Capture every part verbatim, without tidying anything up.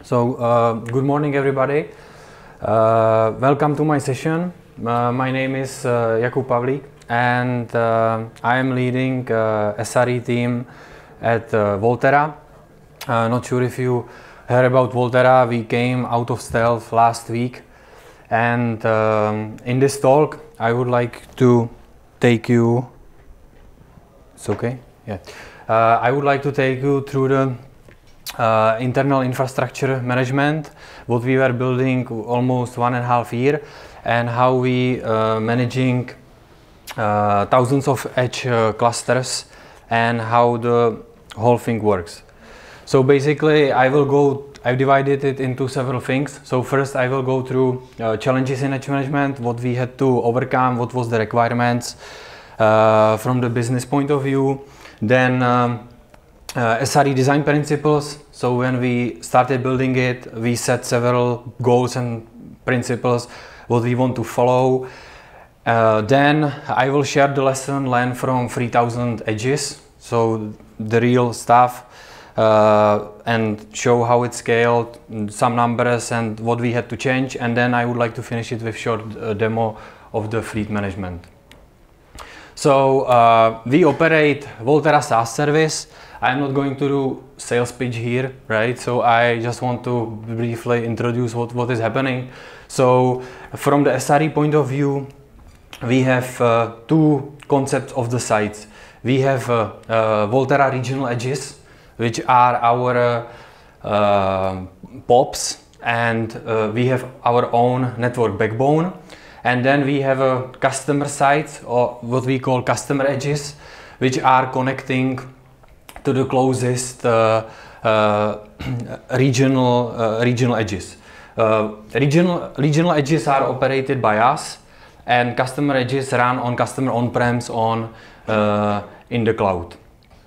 So, uh, good morning everybody. Uh, welcome to my session. Uh, my name is uh, Jakub Pavlik and uh, I am leading uh, S R E team at uh, Volterra. Uh, not sure if you heard about Volterra. We came out of stealth last week, and um, in this talk I would like to take you, it's okay? Yeah. Uh, I would like to take you through the Uh, internal infrastructure management, what we were building almost one and a half year, and how we uh, managing uh, thousands of edge uh, clusters and how the whole thing works. So basically I will go, I've divided it into several things. So first I will go through uh, challenges in edge management, what we had to overcome, what was the requirements uh, from the business point of view. Then um, Uh, S R E design principles. So when we started building it, we set several goals and principles what we want to follow. Uh, then I will share the lesson learned from three thousand edges, so the real stuff, uh, and show how it scaled, some numbers and what we had to change. And then I would like to finish it with short uh, demo of the fleet management. So uh, we operate Volterra SaaS service. I'm not going to do sales pitch here, right? So I just want to briefly introduce what, what is happening. So from the S R E point of view, we have uh, two concepts of the sites. We have uh, uh, Volterra regional edges, which are our uh, uh, P O Ps, and uh, we have our own network backbone. And then we have a customer sites, or what we call customer edges, which are connecting to the closest uh, uh, regional uh, regional edges. Uh, regional regional edges are operated by us, and customer edges run on customer on-premise on uh, in the cloud.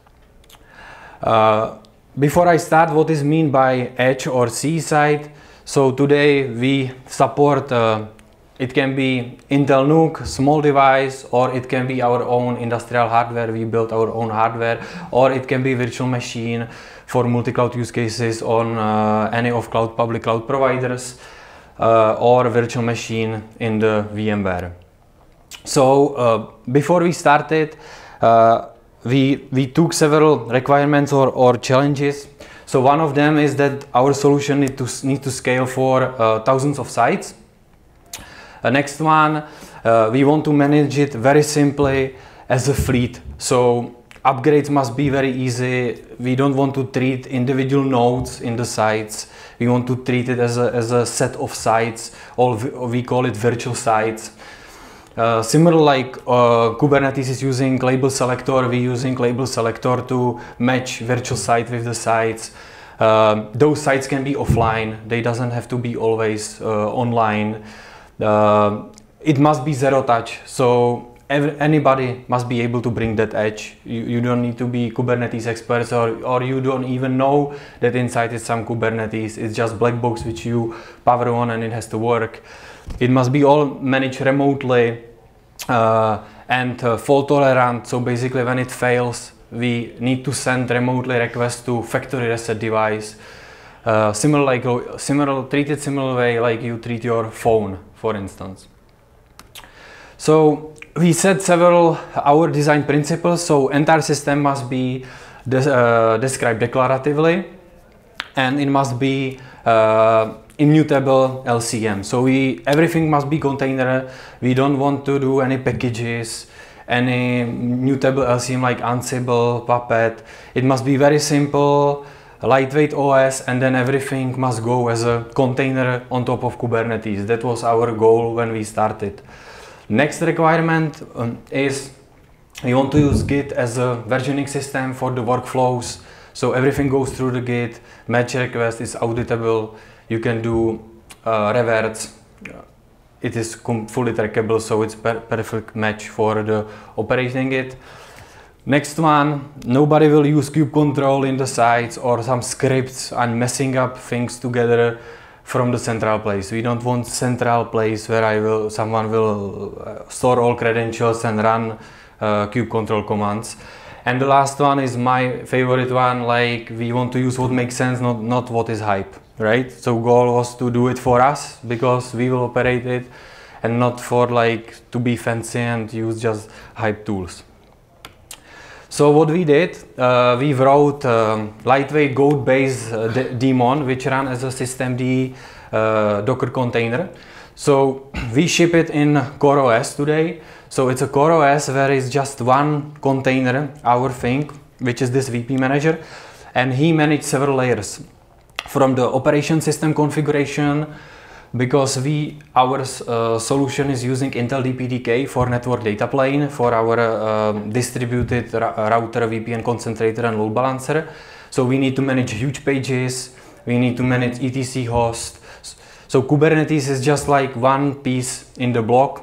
Uh, before I start, what is mean by edge or C side? So today we support. Uh, It can be Intel NUC, small device, or it can be our own industrial hardware. We build our own hardware, or it can be virtual machine for multi-cloud use cases on uh, any of cloud public cloud providers, uh, or virtual machine in the VMware. So uh, before we started, uh, we we took several requirements or, or challenges. So one of them is that our solution need to need to scale for uh, thousands of sites. Uh, next one, uh, we want to manage it very simply as a fleet. So upgrades must be very easy. We don't want to treat individual nodes in the sites. We want to treat it as a, as a set of sites, or we call it virtual sites. Uh, similar like uh, Kubernetes is using label selector, we using label selector to match virtual site with the sites. Uh, those sites can be offline. They doesn't have to be always uh, online. Uh, it must be zero touch, so every, anybody must be able to bring that edge. You, you don't need to be Kubernetes experts, or, or you don't even know that inside is some Kubernetes. It's just black box which you power on and it has to work. It must be all managed remotely uh, and uh, fault tolerant. So basically when it fails, we need to send remotely request to factory reset device. Uh, similar like similar treated similar way like you treat your phone, for instance. So we set several our design principles. So entire system must be des uh, described declaratively, and it must be uh, immutable L C M. So we everything must be container. We don't want to do any packages, any mutable L C M like Ansible, Puppet. It must be very simple, lightweight O S, and then everything must go as a container on top of Kubernetes. That was our goal when we started. Next requirement um, is we want to use Git as a versioning system for the workflows. So everything goes through the Git, match request is auditable, you can do uh, reverts, it is fully trackable, so it's per perfect match for the operating it. Next one, nobody will use kube control in the sites or some scripts and messing up things together from the central place. We don't want central place where I will someone will uh, store all credentials and run uh, kube control commands. And the last one is my favorite one, like we want to use what makes sense, not, not what is hype, right? So goal was to do it for us because we will operate it, and not for like to be fancy and use just hype tools. So what we did, uh, we wrote um, lightweight Go-based uh, daemon which ran as a systemd uh, Docker container. So we ship it in CoreOS today. So it's a CoreOS where is just one container, our thing, which is this V P manager, and he managed several layers from the operation system configuration, because we our uh, solution is using Intel D P D K for network data plane for our uh, distributed router, V P N concentrator and load balancer. So we need to manage huge pages, we need to manage E T C host. So Kubernetes is just like one piece in the block.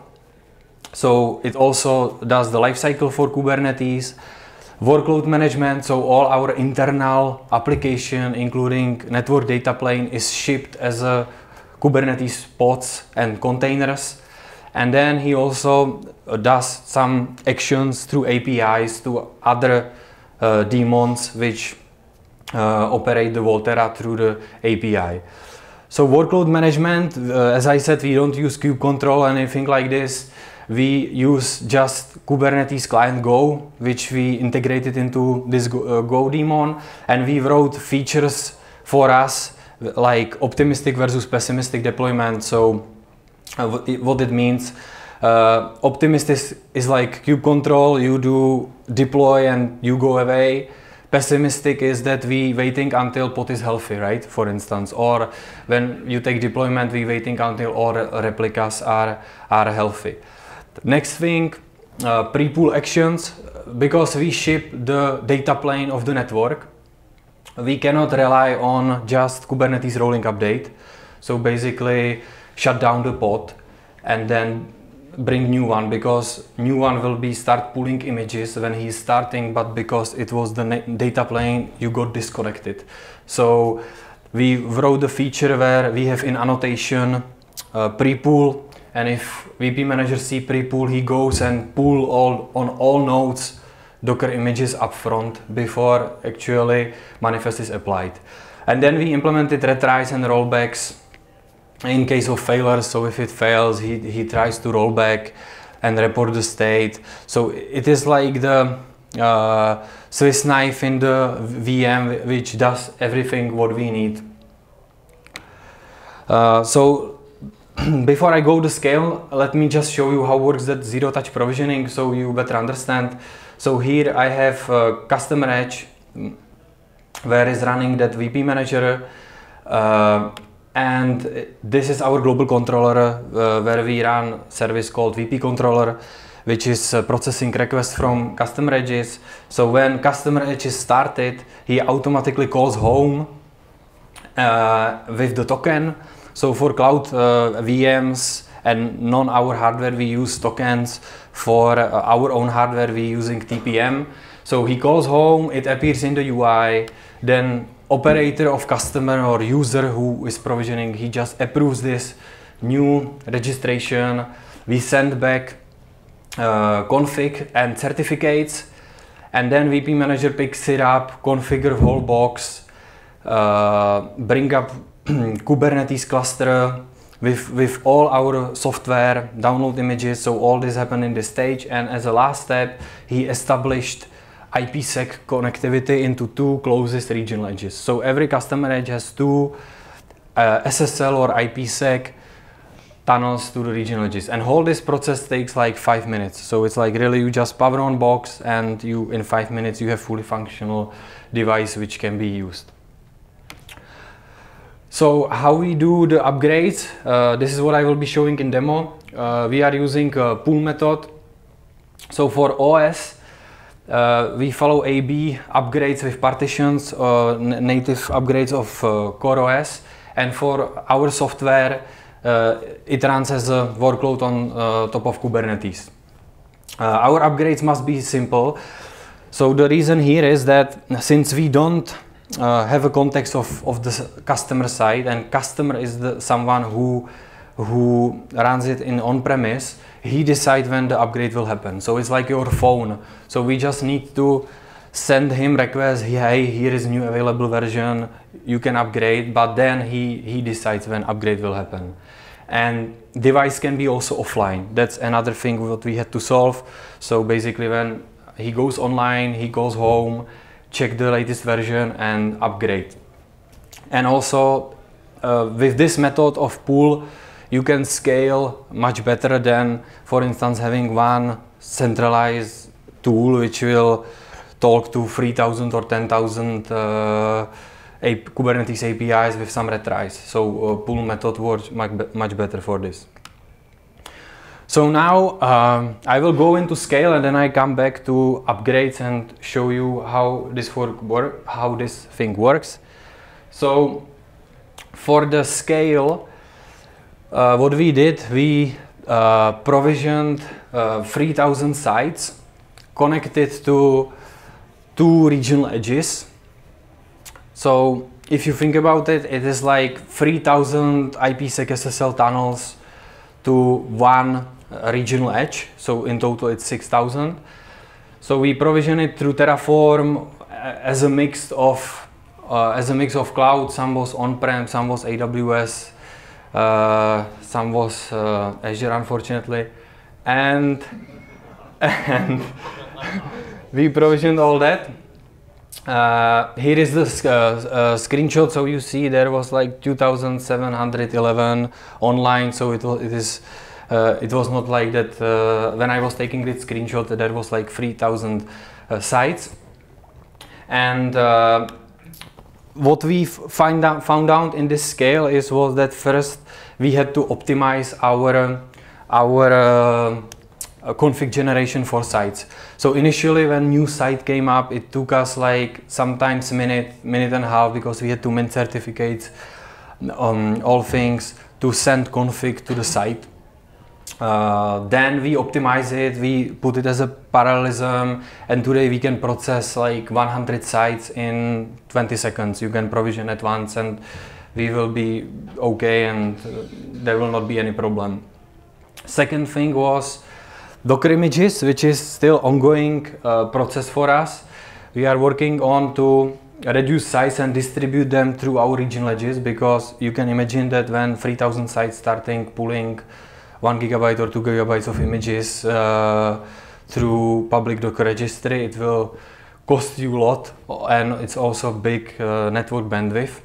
So it also does the lifecycle for Kubernetes, workload management. So all our internal application, including network data plane, is shipped as a Kubernetes pods and containers. And then he also does some actions through A P Is to other uh, daemons which uh, operate the Volterra through the A P I. So workload management, uh, as I said, we don't use kube control or anything like this. We use just Kubernetes client Go, which we integrated into this Go, uh, Go daemon, and we wrote features for us like optimistic versus pessimistic deployment. So uh, what it means, uh, optimistic is, is like kube control, you do deploy and you go away. Pessimistic is that we waiting until pod is healthy, right, for instance, or when you take deployment, we waiting until all replicas are, are healthy. Next thing, uh, pre-pool actions. Because we ship the data plane of the network, we cannot rely on just Kubernetes rolling update. So basically shut down the pod and then bring new one, because new one will be start pulling images when he's starting, but because it was the data plane, you got disconnected. So we wrote the feature where we have in annotation uh, pre-pool, and if V P manager see pre-pool, he goes and pull all on all nodes Docker images up front before actually manifest is applied. And then we implemented retries and rollbacks in case of failures. So if it fails, he, he tries to roll back and report the state. So it is like the uh, Swiss knife in the V M, which does everything what we need. Uh, so before I go to scale, let me just show you how works that zero touch provisioning, so you better understand. So here I have uh, customer edge where is running that V P manager, uh, and this is our global controller uh, where we run service called V P controller, which is uh, processing requests from customer edges. So when customer edge is started, he automatically calls home uh, with the token. So for cloud uh, V Ms and non our hardware, we use tokens. For uh, our own hardware, we using T P M. So he calls home, it appears in the U I, then operator of customer or user who is provisioning, he just approves this new registration. We send back uh, config and certificates, and then V P manager picks it up, configure whole box, uh, bring up Kubernetes cluster with, with all our software, download images. So all this happened in this stage, and as a last step, he established I P sec connectivity into two closest regional edges. So every customer edge has two uh, S S L or I P sec tunnels to the regional edges, and all this process takes like five minutes. So it's like really you just power on box, and you in five minutes you have fully functional device which can be used. So how we do the upgrades, uh, this is what I will be showing in demo. Uh, we are using a pool method. So for O S, uh, we follow A B upgrades with partitions, uh, native upgrades of uh, CoreOS, and for our software, uh, it runs as a workload on uh, top of Kubernetes. Uh, our upgrades must be simple. So the reason here is that since we don't Uh, have a context of, of the customer side, and customer is the someone who who runs it in on-premise, he decides when the upgrade will happen. So it's like your phone. So we just need to send him request, hey, here is new available version, you can upgrade, but then he, he decides when upgrade will happen. And device can be also offline. That's another thing what we had to solve. So basically when he goes online, he goes home, check the latest version and upgrade. And also uh, with this method of pool, you can scale much better than, for instance, having one centralized tool which will talk to three thousand or ten thousand uh, A Kubernetes A P Is with some retries. So uh, pool method works much, much better for this. So now um, I will go into scale and then I come back to upgrades and show you how this work work how this thing works. So for the scale, uh, what we did, we uh, provisioned uh, three thousand sites connected to two regional edges. So if you think about it, it is like three thousand IPsec S S L tunnels to one uh, regional edge. So in total it's six thousand. So we provision it through Terraform as a mix of uh, as a mix of cloud. Some was on-prem, some was A W S, uh, some was uh, Azure, unfortunately, and and we provisioned all that. Uh, here is the uh, uh, screenshot. So you see there was like two thousand seven hundred eleven online. So it was it is uh, it was not like that uh, when I was taking this screenshot. There was like three thousand uh, sites. And uh, what we find out, found out in this scale is was that first we had to optimize our our uh, Uh, config generation for sites. So initially when new site came up, it took us like sometimes minute, minute and a half, because we had to mint certificates, um, all things to send config to the site. Uh, then we optimize it, we put it as a parallelism, and today we can process like one hundred sites in twenty seconds. You can provision at once and we will be okay, and uh, there will not be any problem. Second thing was Docker images, which is still ongoing uh, process for us. We are working on to reduce size and distribute them through our regional edges, because you can imagine that when three thousand sites starting pulling one gigabyte or two gigabytes of images uh, through public Docker registry, it will cost you a lot, and it's also big uh, network bandwidth.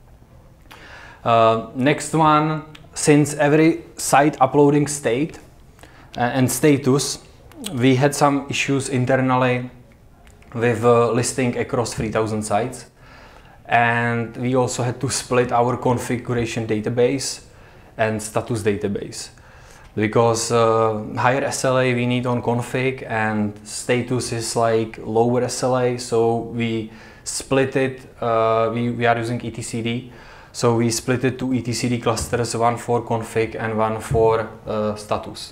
Uh, next one, since every site uploading state and status, we had some issues internally with uh, listing across three thousand sites, and we also had to split our configuration database and status database, because uh, higher S L A we need on config and status is like lower S L A, so we split it. Uh, we, we are using etcd, so we split it to etcd clusters, one for config and one for uh, status.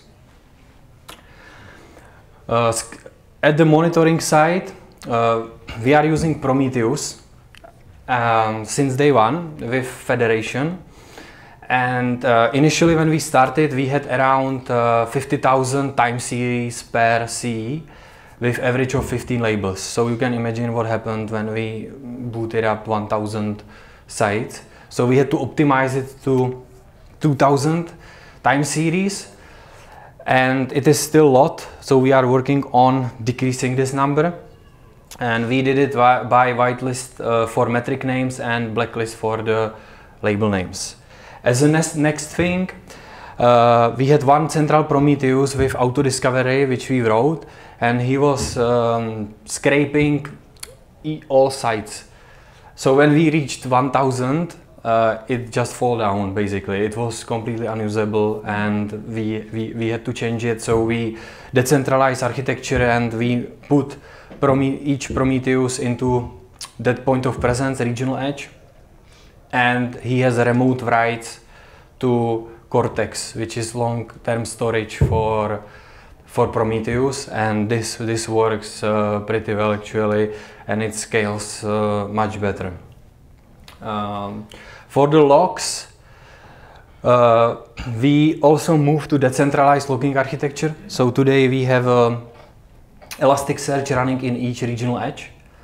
Uh, at the monitoring side, uh, we are using Prometheus um, since day one with Federation. And uh, initially when we started, we had around uh, fifty thousand time series per C E with average of fifteen labels. So you can imagine what happened when we booted up one thousand sites. So we had to optimize it to two thousand time series. And it is still a lot, so we are working on decreasing this number. And we did it by whitelist uh, for metric names and blacklist for the label names. As a next, next thing, uh, we had one central Prometheus with auto discovery, which we wrote, and he was um, scraping all sites. So when we reached one thousand, Uh, it just fall down basically. It was completely unusable, and we, we, we had to change it. So we decentralized architecture and we put Prome each Prometheus into that point of presence, regional edge, and he has a remote writes to Cortex, which is long-term storage for for Prometheus, and this this works uh, pretty well actually, and it scales uh, much better. Um, For the logs, uh, we also moved to decentralized logging architecture. So today we have um, Elasticsearch running in each regional edge.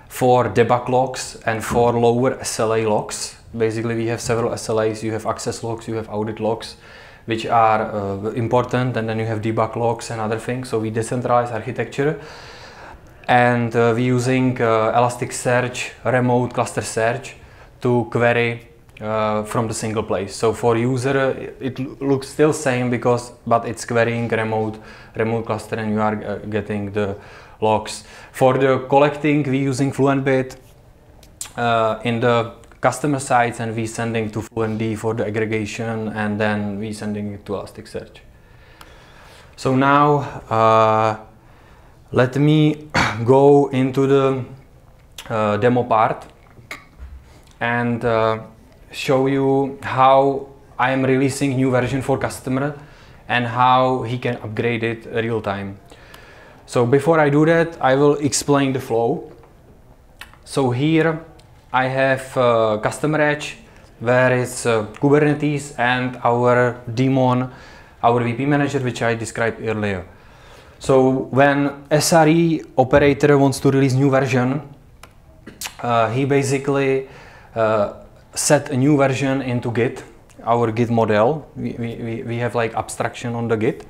for debug logs and for lower S L A logs. Basically, we have several S L As. You have access logs, you have audit logs, which are uh, important, and then you have debug logs and other things. So we decentralize architecture, and uh, we're using uh, Elasticsearch remote cluster search to query uh, from the single place. So for user, it looks still same because, but it's querying remote remote cluster, and you are uh, getting the logs. For the collecting, we're using FluentBit uh, in the customer sites, and we sending to FluentD for the aggregation, and then we sending it to Elasticsearch. So now uh, let me go into the uh, demo part and uh, show you how I am releasing new version for customer and how he can upgrade it real time. So before I do that, I will explain the flow. So here I have uh, customer edge, where it's uh, Kubernetes and our daemon, our V P manager, which I described earlier. So when S R E operator wants to release new version, uh, he basically uh, set a new version into Git, our Git model. We, we, we have like abstraction on the Git.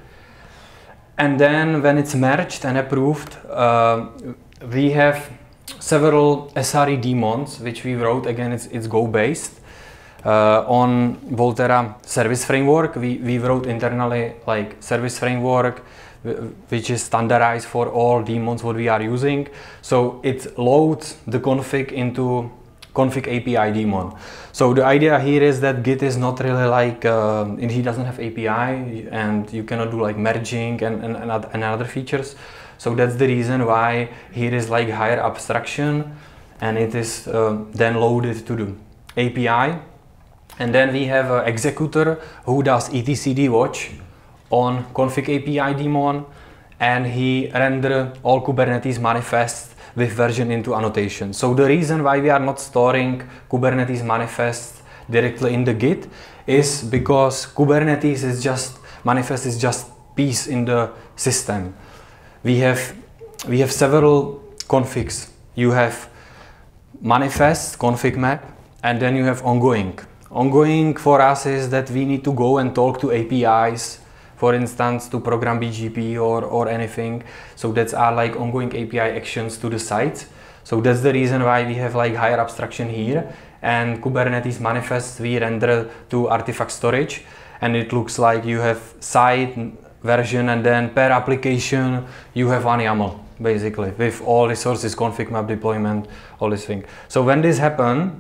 And then when it's merged and approved, uh, we have several S R E daemons, which we wrote. Again, it's, it's Go based uh, on Volterra service framework. We, we wrote internally like service framework, which is standardized for all daemons what we are using. So it loads the config into config A P I daemon. So the idea here is that Git is not really like, uh, he doesn't have A P I, and you cannot do like merging and, and, and other features. So that's the reason why here is like higher abstraction, and it is uh, then loaded to the A P I. And then we have an executor who does etcd watch on config A P I daemon, and he render all Kubernetes manifests with version into annotation. So the reason why we are not storing Kubernetes manifest directly in the Git is because Kubernetes is just, manifest is just piece in the system. We have, we have several configs. You have manifest, config map, and then you have ongoing. Ongoing for us is that we need to go and talk to A P Is, for instance, to program B G P or, or anything. So that's our like ongoing A P I actions to the site. So that's the reason why we have like higher abstraction here. And Kubernetes manifest we render to artifact storage, and it looks like you have site version, and then per application you have one YAML basically with all resources, config map, deployment, all this thing. So when this happen,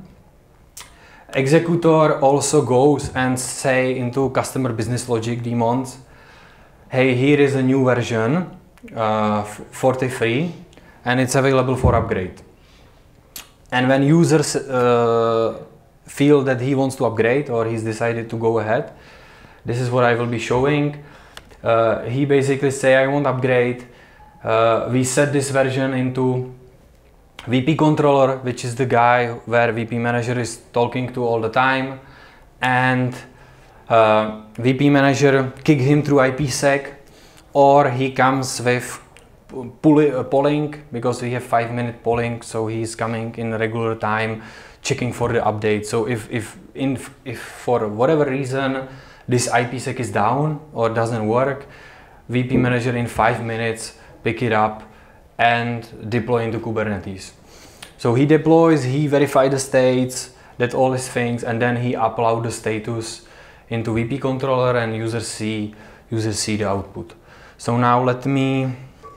executor also goes and say into customer business logic daemons, hey, here is a new version, uh, forty-three, and it's available for upgrade. And when users uh, feel that he wants to upgrade, or he's decided to go ahead, this is what I will be showing. Uh, he basically say, I want upgrade. Uh, we set this version into V P controller, which is the guy where V P manager is talking to all the time, and uh, V P manager kick him through I P sec, or he comes with pull polling, because we have five minute polling, so he's coming in regular time checking for the update. So if if in if for whatever reason this I P sec is down or doesn't work, V P manager in five minutes pick it up and deploy into Kubernetes. So he deploys, he verifies the states, that all these things, and then he upload the status into V P controller, and users see users see the output. So now let me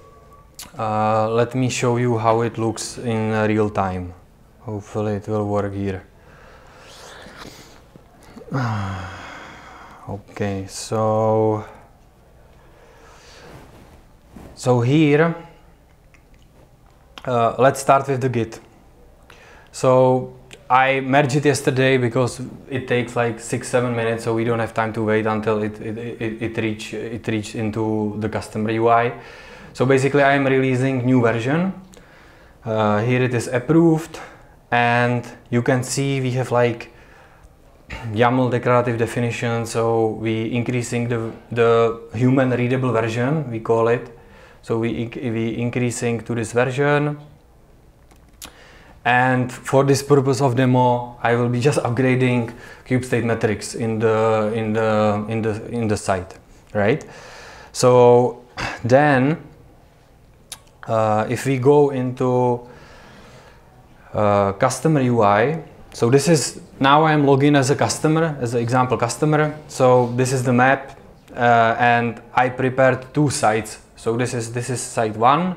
uh, let me show you how it looks in uh, real time. Hopefully it will work here. Okay, so so here uh, let's start with the Git. So I merged it yesterday because it takes like six seven minutes, so we don't have time to wait until it it it, it reach it reach into the customer U I. So basically I am releasing new version. Uh, here it is approved, and you can see we have like YAML declarative definition, so we increasing the the human readable version, we call it. So we we increasing to this version, And for this purpose of demo, I will be just upgrading kube state metrics in the in the in the in the site, right? So then, uh, if we go into uh, customer U I, so this is now I am logging as a customer, as an example customer. So this is the map, uh, and I prepared two sites. So this is this is site one.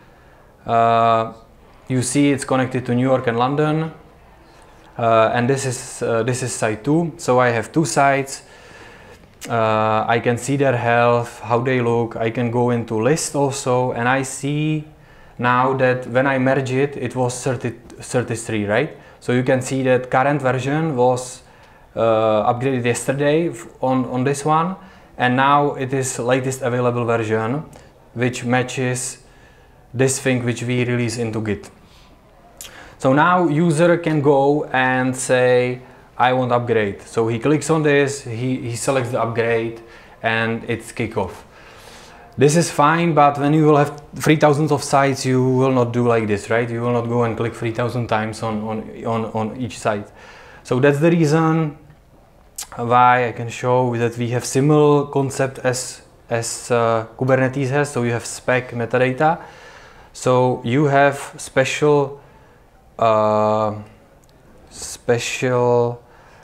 Uh, you see it's connected to New York and London, uh, and this is uh, this is site two. So I have two sites. Uh, I can see their health, how they look. I can go into list also, and I see now that when I merge it, it was thirty, thirty-three, right? So you can see that current version was uh, upgraded yesterday on, on this one, and now it is latest available version, which matches this thing which we release into Git. So now user can go and say, I want upgrade. So he clicks on this, he, he selects the upgrade, and it's kickoff. This is fine, but when you will have three thousand of sites, you will not do like this, right? You will not go and click three thousand times on, on, on, on each site. So that's the reason why I can show that we have similar concept as, as uh, Kubernetes has. So you have spec metadata. So you have special uh, special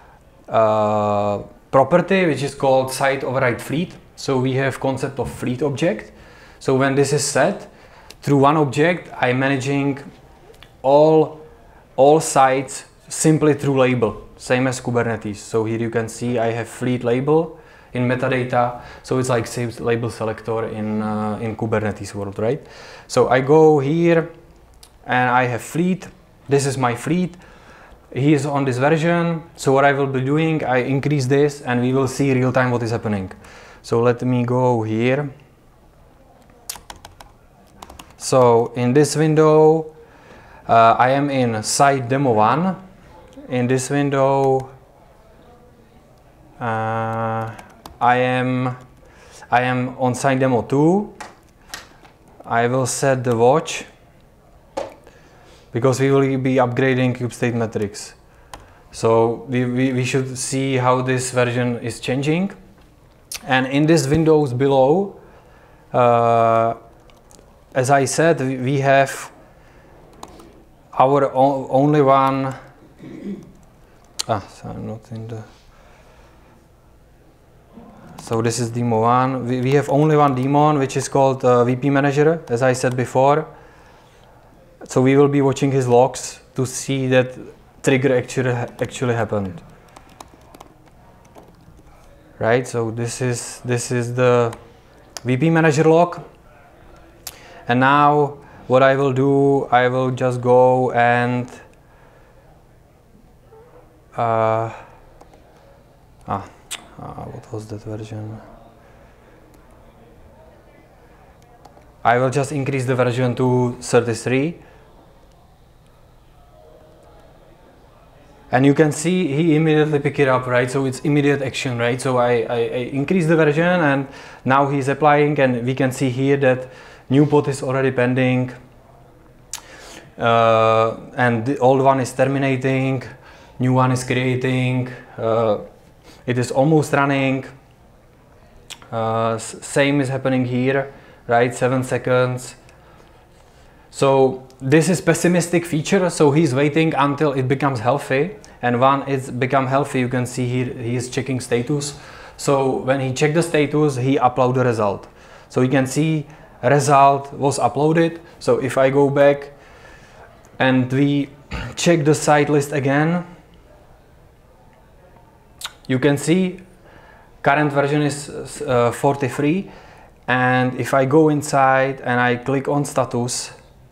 uh, property which is called site override fleet. So we have concept of fleet object. So when this is set through one object, I'm managing all all sites simply through label, same as Kubernetes. So here you can see I have fleet label in metadata. So it's like same label selector in uh, in Kubernetes world, right? So I go here and I have fleet. This is my fleet. He is on this version. So what I will be doing, I increase this and we will see real time what is happening. So let me go here. So in this window, uh, I am in site demo one. In this window, uh, I am I am on site demo two. I will set the watch because we will be upgrading kube state metrics. So we, we, we should see how this version is changing. And in these windows below, uh, as I said, we have our only one. Ah, so I'm not in the. So this is demo one. We, we have only one daemon, which is called uh, V P Manager, as I said before. So we will be watching his logs to see that trigger actually actually happened. Right, so this is this is the V P Manager log, and now what I will do, I will just go and uh, ah, ah, what was that version? I will just increase the version to thirty-three. And you can see he immediately pick it up, right? So it's immediate action, right? So I, I, I increase the version and now he's applying, and we can see here that new pod is already pending. Uh, and the old one is terminating, new one is creating, uh, it is almost running. Uh, same is happening here, right? Seven seconds. So this is pessimistic feature, so he's waiting until it becomes healthy, and when it's become healthy, you can see here he is checking status. So when he checked the status, he uploaded the result. So you can see result was uploaded. So if I go back and we check the site list again, you can see current version is uh, forty-three, and if I go inside and I click on status,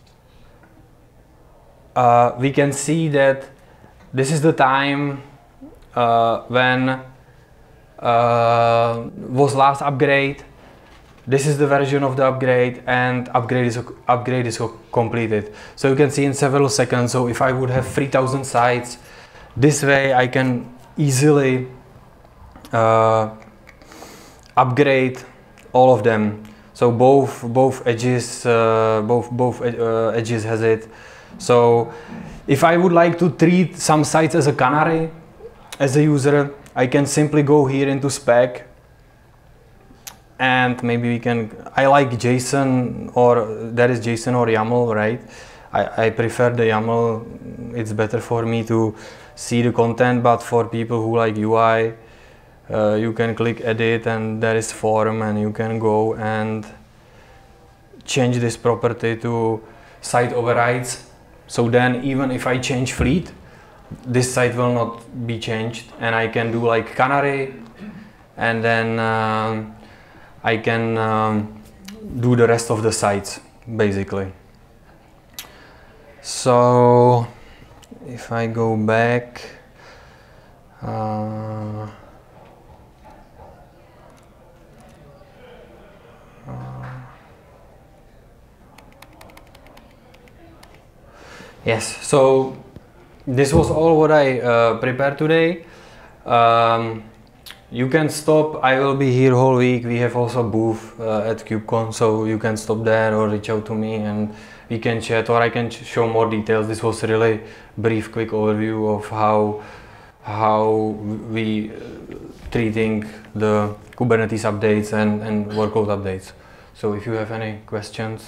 Uh, we can see that this is the time uh, when uh, was last upgrade. This is the version of the upgrade, and upgrade is upgrade is completed. So you can see in several seconds. So if I would have three thousand sites, this way I can easily uh, upgrade all of them. So both both edges uh, both both uh, edges has it. So if I would like to treat some sites as a canary, as a user, I can simply go here into spec, and maybe we can, I like JSON, or that is JSON or YAML, right? I, I prefer the YAML, it's better for me to see the content, but for people who like U I, uh, you can click edit and there is form, and you can go and change this property to site overrides. So then even if I change fleet, this site will not be changed, and I can do like canary, and then um, I can um, do the rest of the sites basically. So if I go back, uh, uh, yes, so this was all what I uh, prepared today. Um, you can stop, I will be here whole week. We have also a booth uh, at KubeCon, so you can stop there or reach out to me and we can chat, or I can show more details. This was a really brief, quick overview of how how we uh, treating the Kubernetes updates and, and workload updates. So if you have any questions.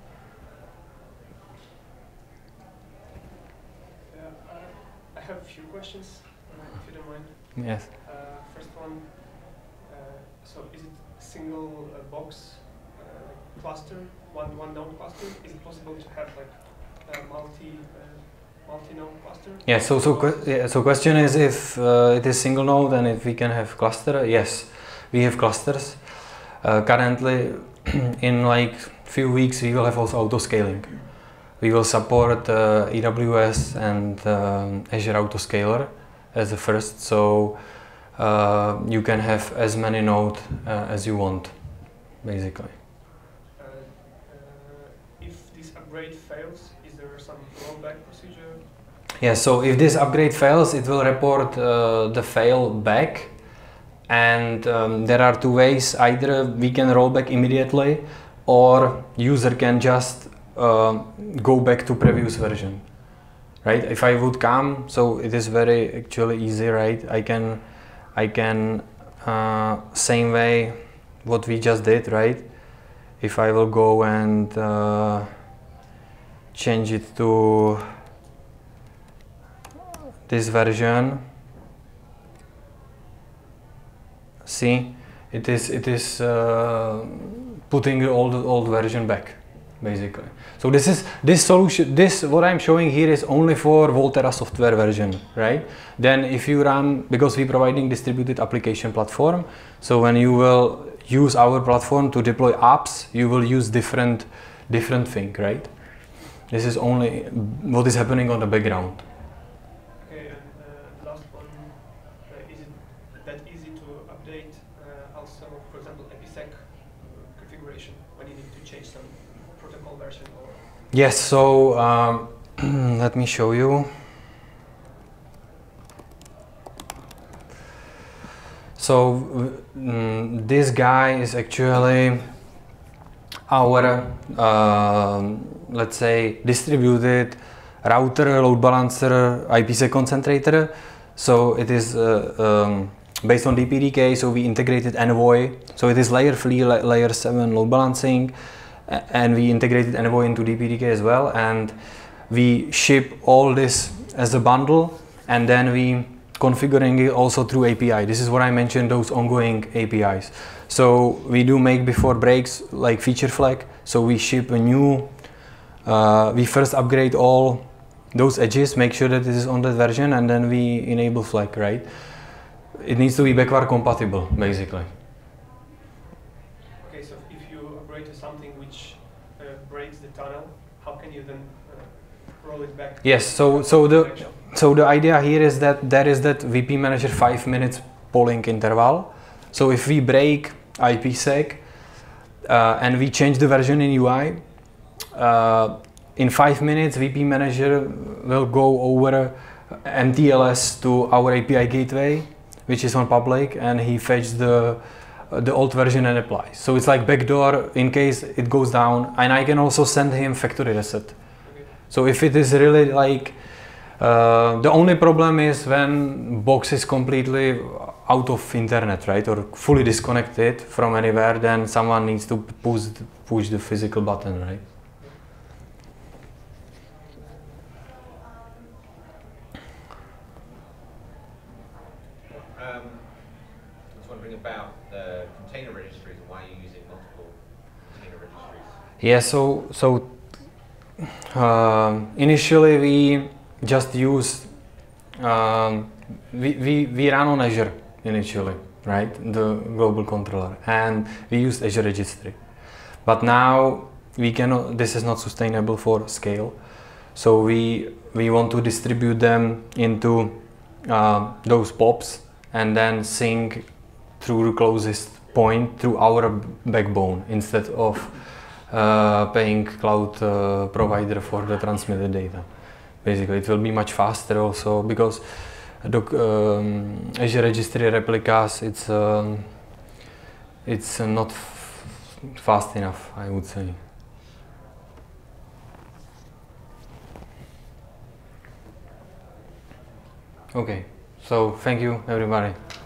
I have a few questions, uh, if you don't mind. Yes. Uh, first one, uh, so is it single uh, box uh, like cluster, one one node cluster? Is it possible to have like a multi uh, multi node cluster? Yeah. So so que yeah, so question is if uh, it is single node and if we can have cluster. Yes, we have clusters. Uh, currently, in like few weeks, we will have also auto scaling. We will support uh, A W S and um, Azure Autoscaler as the first, so uh, you can have as many nodes uh, as you want, basically. Uh, uh, if this upgrade fails, is there some rollback procedure? Yeah, so if this upgrade fails, it will report uh, the fail back, and um, there are two ways. Either we can roll back immediately, or user can just Uh, go back to previous version, right? If I would come, so it is very actually easy, right? I can, I can uh, same way what we just did, right? If I will go and uh, change it to this version, see, it is it is uh, putting the old old version back, basically. So this is this solution, this what I'm showing here is only for Volterra software version, right? Then if you run, because we're providing distributed application platform, so when you will use our platform to deploy apps, you will use different different thing, right? This is only what is happening on the background. Okay, and uh, last one, uh, is it that easy to update uh, also, for example, IPsec configuration when you need to change some protocol version? Or Yes, so um, let me show you. So mm, this guy is actually our, uh, let's say, distributed router, load balancer, IPsec concentrator. So it is uh, um, based on D P D K, so we integrated Envoy. So it is layer three, la layer seven load balancing. And we integrated Envoy into D P D K as well, and we ship all this as a bundle, and then we configuring it also through A P I. This is what I mentioned, those ongoing A P Is. So we do make before breaks like feature flag. So we ship a new, uh, we first upgrade all those edges, make sure that this is on that version, and then we enable flag, right? It needs to be backward compatible, basically. breaks the tunnel, how can you then uh, roll it back? Yes, so so the so the idea here is that there is that V P Manager five minutes polling interval. So if we break IPsec uh, and we change the version in U I, uh, in five minutes V P Manager will go over M T L S to our A P I gateway, which is on Pavlik, and he fetches the the old version and applies. So it's like backdoor in case it goes down, and I can also send him factory reset. Okay. So if it is really like, uh, the only problem is when box is completely out of internet, right, or fully disconnected from anywhere, then someone needs to push, push the physical button, right? Um, I was wondering about the container registries and why you're using multiple container registries. Yeah, so so um, initially we just use um, we, we we ran on Azure initially, right, the global controller, and we used Azure Registry. But now we cannot. This is not sustainable for scale, so we we want to distribute them into uh, those pops and then sync through the closest point through our backbone instead of uh, paying cloud uh, provider for the transmitted data. Basically, it will be much faster also because the um, Azure Registry replicas, it's um, it's uh, not f fast enough, I would say. Okay, so thank you everybody.